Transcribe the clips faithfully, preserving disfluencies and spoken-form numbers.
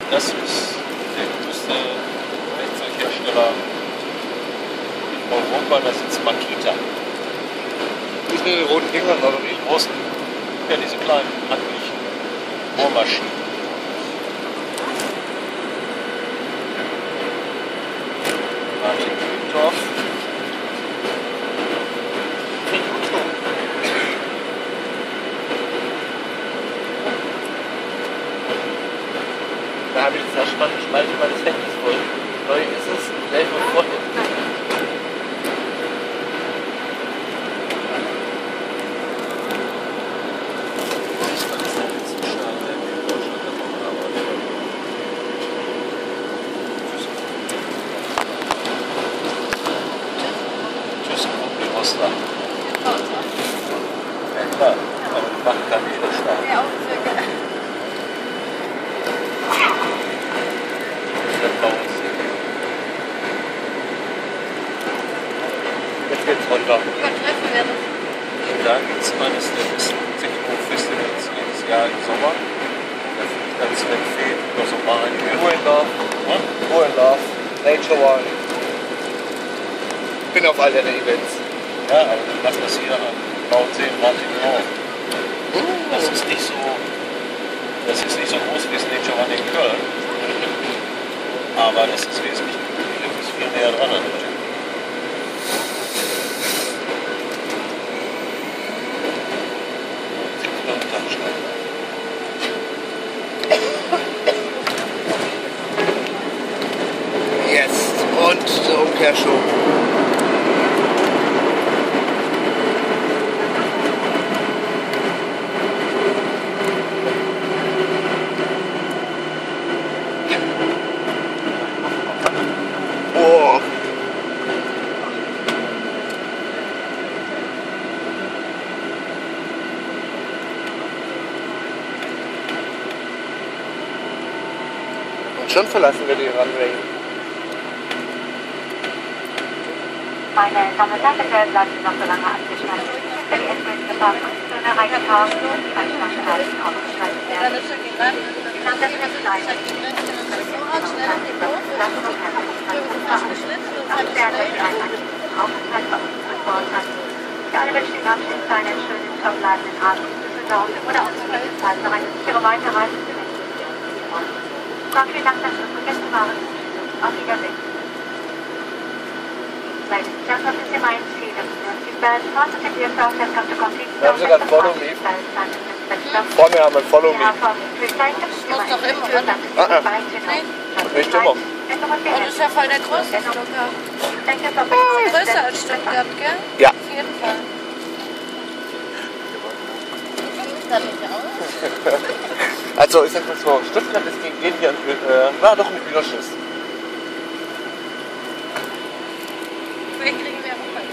Das ist der größte Flugzeughersteller in Europa, das ist Makita. Die sind in den roten Dingern, oder wie? Die großen, ja, diese kleinen handlichen Bohrmaschinen. Nach Düsseldorf. Da habe ich das erstmal geschmeichelt, weil das Handy ist voll. Neu ist es, gleich mal voll. Ja klar, aber die machen keinen Widerstand. Ja, auch sehr gerne. Jetzt geht's runter. Übertreffen wir das. Und da gibt es eines der besten Techno-Festivals jedes Jahr im Sommer. Da fliegt dann Sven Feth über Sommer ein. Tour in Love. Tour in Love. Nature One. Ich bin auf all deine Events. Ja, aber dann macht das hier an Bautzehn Martin auch. Das ist nicht so, das ist nicht so groß wie das Nature One in Köln. Aber das ist wesentlich, das ist viel näher dran an der Tür. Jetzt. Und der Umkehrschub. Oh. Und schon verlassen wir die Runway. Meine Damen und Herren, bitte bleiben Sie noch so lange angeschnallt. Wenn die Endgefahr Funktion erreicht haben, die Einschlagstreifen aufgeschaltet werden. Die Landeanflug leitet. Für alle wünsche ich abschließend einen schönen, verbleibenden Abend in Düsseldorf oder auch für die Zeit noch eine sichere Weiterreise zu den Ganz vielen Dank, dass Sie uns vergessen waren. Auf Wiedersehen. Ladies and gentlemen, this is M I C. Seatbelt fastened and the aircraft has come to complete Wir haben sogar ein Follow Me. Vorne haben wir ein Follow Me. Muss doch immer, oder? Ah, ah. Nee. Nicht immer. Und das ist ja voll der große Flughafen. Ist größer als Stuttgart, gell? Ja. Auf jeden Fall. Das nicht aus. Also ich sag mal so, Stuttgart ist gegen den hier äh, war doch ein Überschuss. Vielleicht kriegen wir auch mal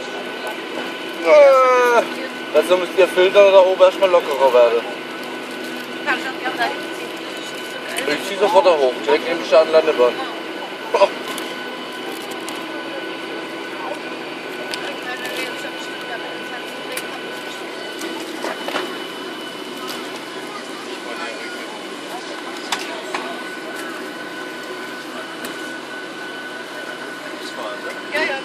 Äh, dazu müsst ihr Filter da oben erstmal lockerer werden. Ich kann schon gerne dahin ziehen. Ich zieh sofort da hoch, direkt neben der Landebahn. Oh. Ja, ja.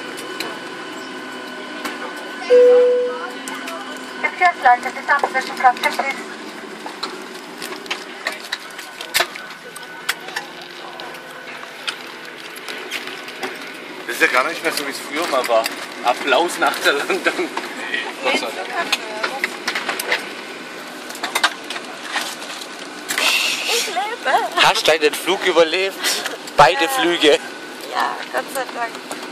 Verkehrsleiter des Amtlichen Verkehrs. Das ist ja gar nicht mehr so, wie es früher mal war. Applaus nach der Landung. Nee, Gott sei Dank. Ich lebe. Hast du den Flug überlebt? Beide Ja. Flüge. Ja, Gott sei Dank.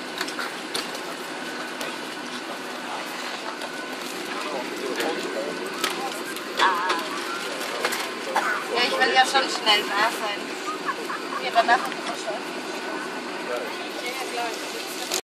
Ja, ich will ja schon schnell da sein. Wir danach noch schon. Ja, klar.